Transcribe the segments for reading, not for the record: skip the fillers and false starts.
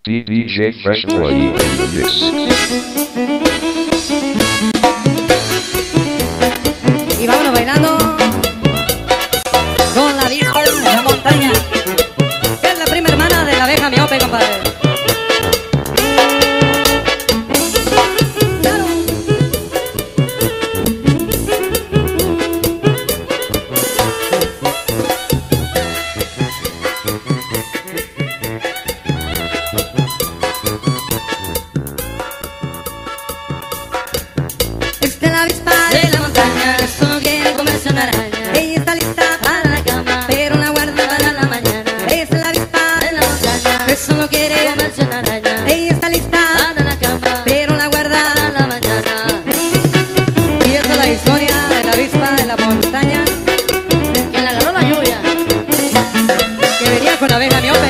DJ Fresh Boy in the mix. Y vámonos bailando con la vista de la montaña, que es la prima hermana de la abeja miope, compadre. Esta es la avispa de la montaña, solo quiere comerse una araña. Ella está lista para la cama, pero la guarda para la mañana. Esta es la avispa de la montaña, que solo quiere comerse una araña. Ella está lista para la cama, pero la guarda para la mañana. Y esta es la historia de la avispa de la montaña, que le agarró la lluvia, que venía con la abeja miope.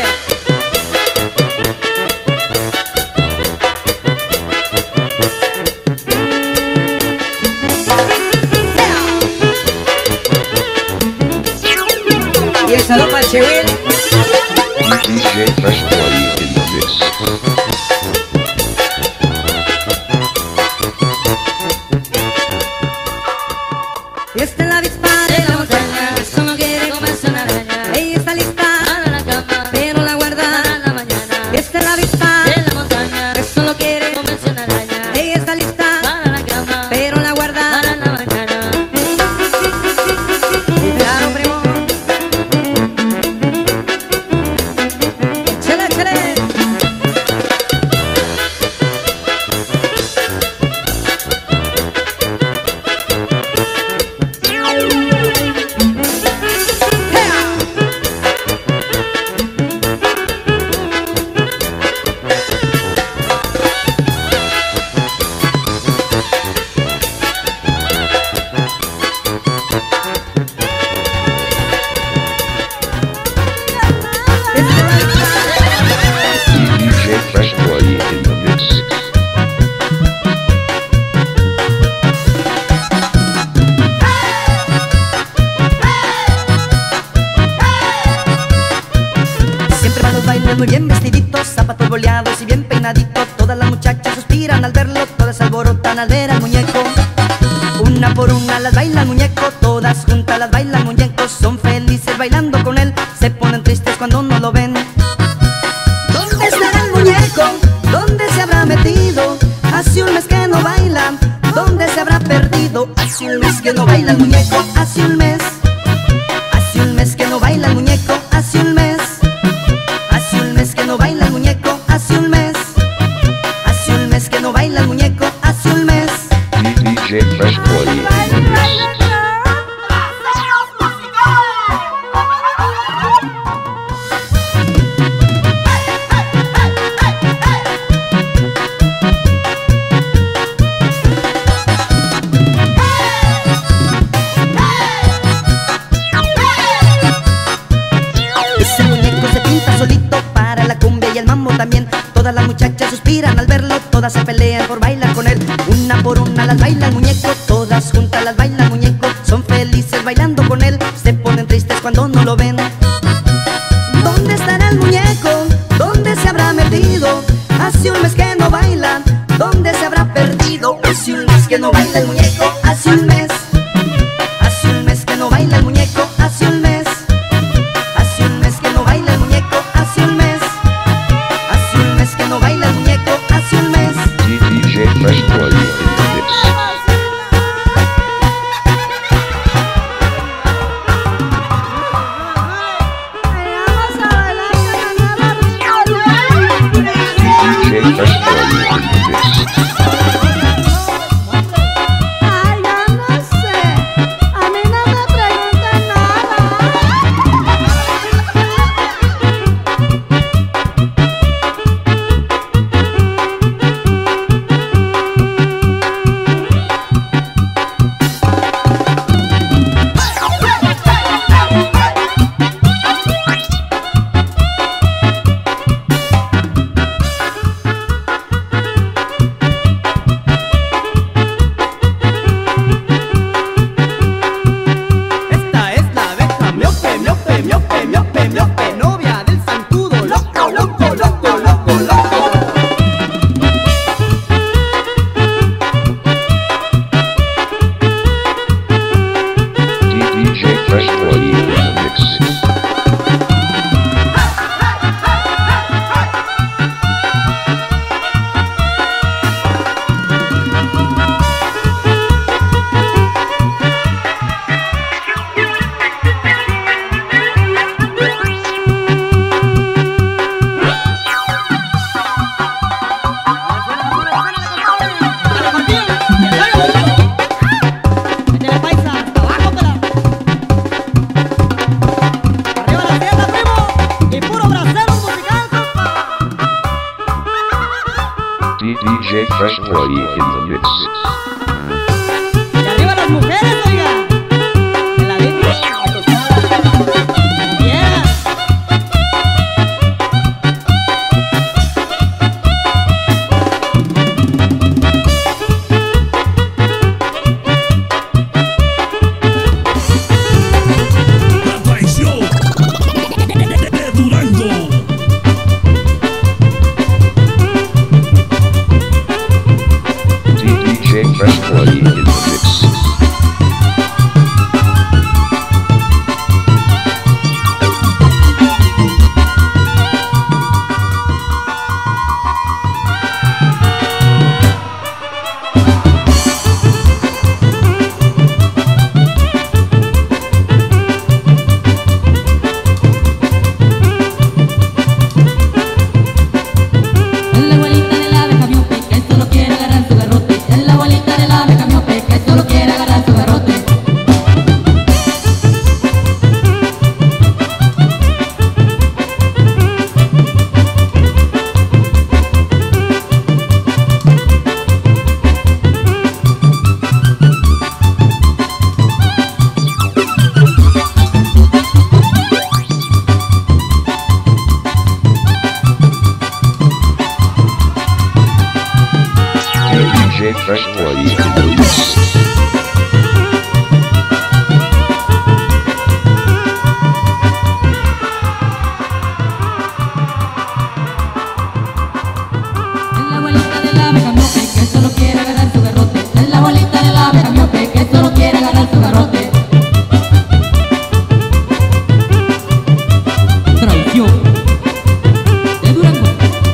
Y el saludo para el Chihuil. DJ Fresh Boy in the mix. Y esta es la avispa de la montaña, que solo quiere comerse una araña. Ella está lista para la cama, pero la guarda para la mañana. Y esta es la avispa de la montaña, que solo quiere comerse una araña. Ella está lista para la cama, pero la guarda para la mañana. Y claro, primo. Chale, chale. DJ Fresh Boy in the mix. Siempre van los bailes muy bien vestiditos, zapatos boleados y bien peinaditos. Todas las muchachas suspiran al verlo, todas se alborotan al ver al muñeco. Una por una las baila el muñeco, todas juntas las baila el muñeco. Son felices bailando con él, se ponen tristes cuando no lo ven. ¿Dónde estará el muñeco? ¿Dónde se habrá metido? Hace un mes que no baila, ¿dónde se habrá perdido? Hace un mes que no baila el muñeco, hace un mes. Hace un mes que no baila el muñeco, hace un mes. Hace un mes que no baila el muñeco, hace un mes. Hace un mes que no baila el muñeco, hace un mes. DJ Fresh Boy in the mix. Ese muñeco se pinta solito para la cumbia y el mambo también. Todas las muchachas suspiran al verlo, todas se pelean por bailar con él. Una por una las baila el muñeco, todas juntas las baila el muñeco. Son felices bailando con él, se ponen tristes cuando no lo ven. ¿Dónde estará el muñeco? ¿Dónde se habrá metido? Hace un mes que no baila, ¿dónde se habrá perdido? Hace un mes que no baila el muñeco, hace un mes. Hace un mes que no baila el muñeco, hace un mes. Hace un mes que no baila el muñeco, hace un mes. Hace un mes que no baila el muñeco, hace un mes. DJ Fresh Boy in the mix. DJ Fresh Boy in the mix. Ay, yo no sé. A mí no me preguntan nada. Fresh Boy in the mix. Y arriba las mujeres, oiga. En la Biblia, yeah. La traición de Durango. DJ Fresh Boy in the mix. Es la abuelita del ave camiope que solo quiere agarrar su garrote. Es la abuelita del ave camiope que solo quiere agarrar su garrote. DJ Fresh Boy in the mix. Es la abuelita del ave camiope que solo quiere agarrar su garrote. Es la abuelita del ave camiope que solo quiere agarrar su garrote. Traición de Durango.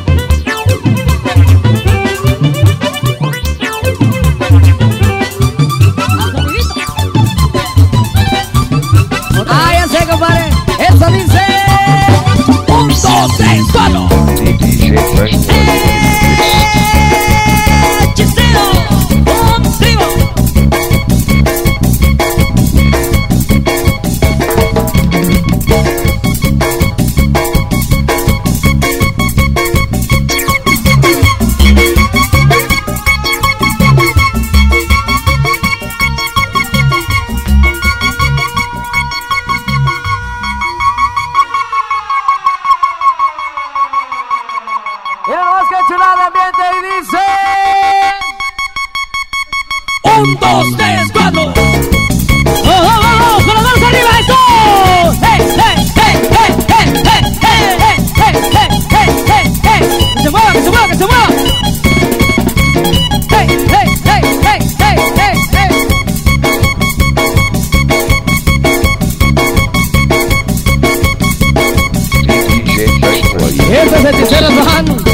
Ah, ya sé, compadre. Eso dice. 1, 2, 3, 4. DJ Fresh Boy in the mix. Hechicero, un tribo. Mira nomás que chulada de ambiente y dice. 1, 2, 3, 4. ¡Oh! ¡Con las manos arriba, eso! ¡Hey, hey, hey, hey, hey, hey, hey, hey, hey, hey, hey, hey! ¡Que se mueva, que se mueva, que se mueva! ¡Hey, hey, hey, hey, hey, hey, hey! DJ Fresh Boy in the mix. Este es el Hechicero Lozano.